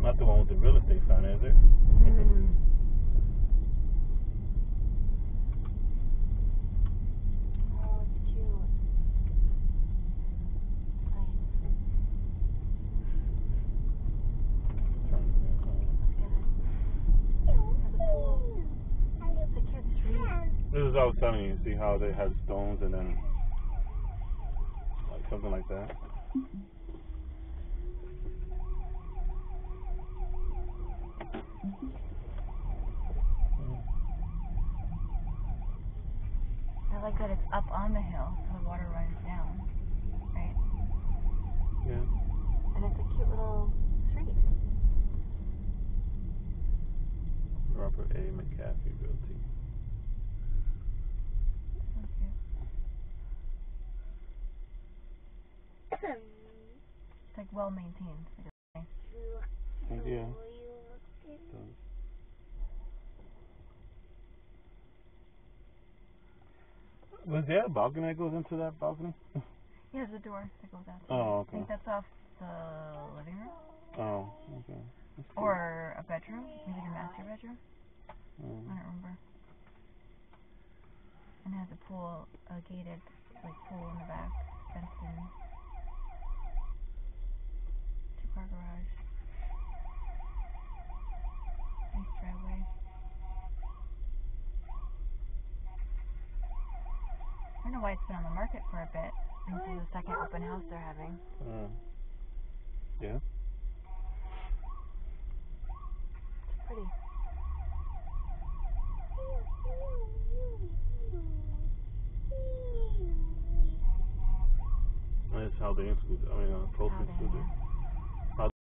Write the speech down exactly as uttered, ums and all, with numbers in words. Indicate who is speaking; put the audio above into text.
Speaker 1: Not the one with the real estate sign, is it?
Speaker 2: Mm. Oh, it's cute. Nice. Let's get it. There's a pool. The kids read.
Speaker 1: This is what I was telling you. See how they had stones and then like something like that.
Speaker 2: I like that it's up on the hill, so the water runs down, right?
Speaker 1: Yeah.
Speaker 2: And it's a cute little street.
Speaker 1: Robert A. McCaffrey Realty.
Speaker 2: So cute. It's like well maintained. Like nice.
Speaker 1: Yeah. Was there a balcony that goes into that balcony?
Speaker 2: Yeah, there's a door that goes out.
Speaker 1: Oh, okay.
Speaker 2: I think that's off the living room.
Speaker 1: Oh, okay.
Speaker 2: Or a bedroom, maybe the master bedroom.
Speaker 1: Mm.
Speaker 2: I don't remember. And it has a pool, a gated like pool in the back, fenced in. Two car garage. Nice driveway. I don't know why it's been on the market for a bit. This is the second open house they're having.
Speaker 1: Mm. Yeah.
Speaker 2: It's pretty.
Speaker 1: That's how they exclude. I mean, uh, post
Speaker 2: How they,
Speaker 1: excluded.
Speaker 2: yeah.